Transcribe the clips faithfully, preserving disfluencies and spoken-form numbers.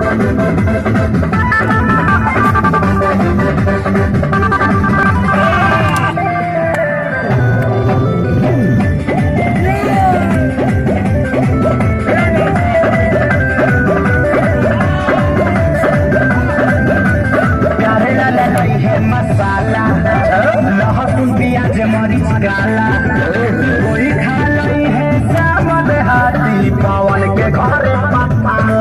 मसाला लहसुन प्याज मरीच काला कोई खा लई है सामद हाथी पवन के घरे पपाला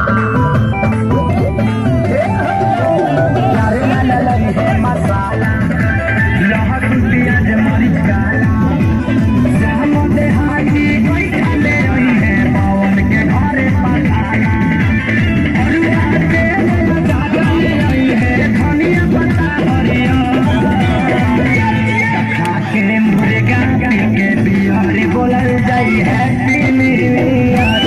लई है मसाला लहसुन प्याज मरीच काला सामद हाथी कोई खा लई है पवन के घरे पपाला बोलल जाई हैप्पी न्यू ईयर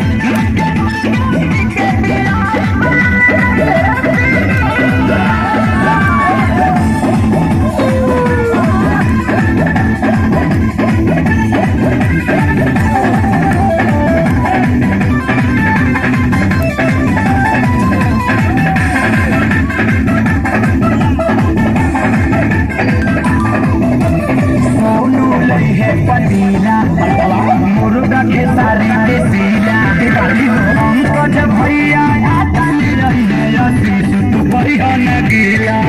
पतीला मुर्गा के सारी के सीला पंकज भैया तू बढ़िया न गीला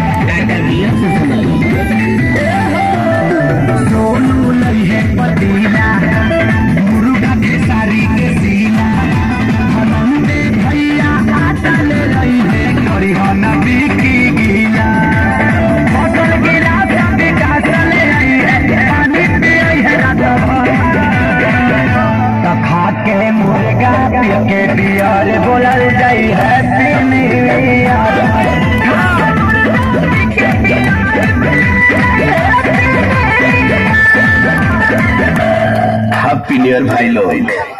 सोनू लई है पतीला मुर्गा के सारी के सीला हनंदे भैया आटल रही है बढ़िया न बिकी गीला फसल गिरा विकास ले रही है पानी पियई है खाके मुर्गा के पियर बोलल जाई happy new year happy new year भाई लोग।